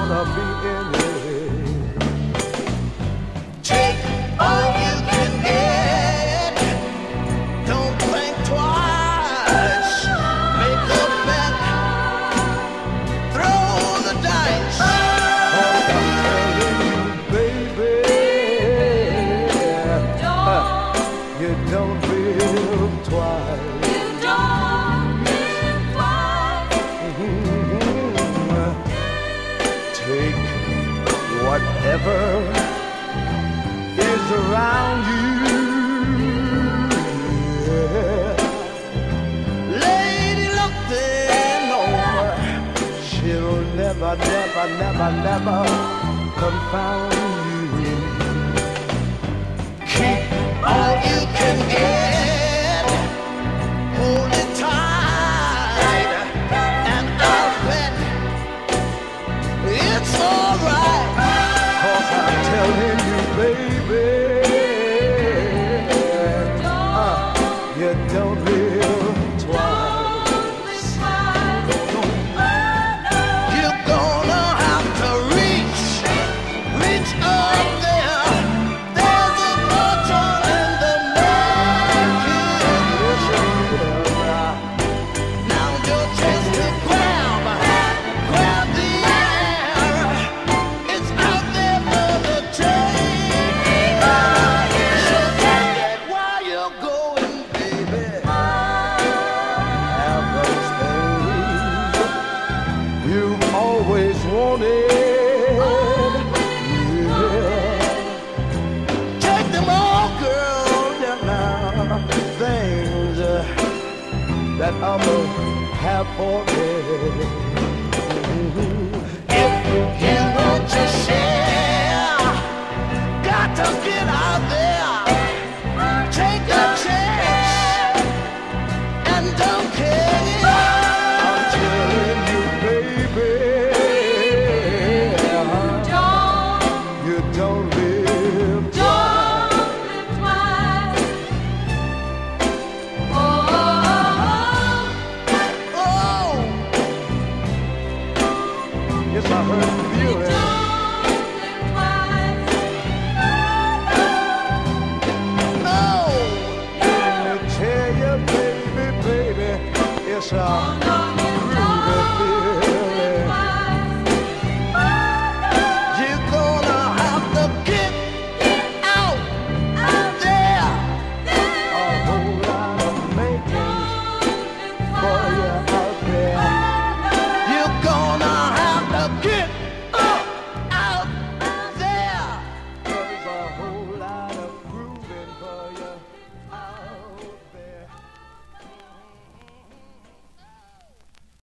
gonna be in it. Take all you can get. Don't think twice. Make a bet. Throw the dice. Cause I'm telling you, baby, you don't live twice. Take whatever is around you. Yeah. Lady, look there. No, she'll never, never, never, never confound you. Keep all you can get. Hold it tight. And I'll bet it's alright. Cause I'm telling you, baby, you don't live twice. You're gonna have to reach up there. There's a fortune in the making. Now your chance to grab the air. It's out there for the taking. So get it while you're going, baby. Have those things you've always wanted. Yeah. Take them all, girl. Now, things that others have for it. If you want to share, got to get out there. Take a chance and don't care. I'm telling you, baby, you don't live twice. Oh, Yes, I heard the feeling. oh. Let me tell you, baby, baby, it's a